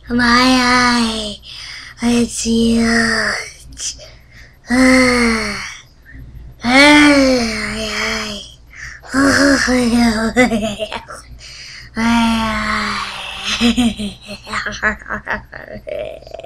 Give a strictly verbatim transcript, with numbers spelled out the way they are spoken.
My eye, it's huge. Ah, ay, ay. Ay, ay.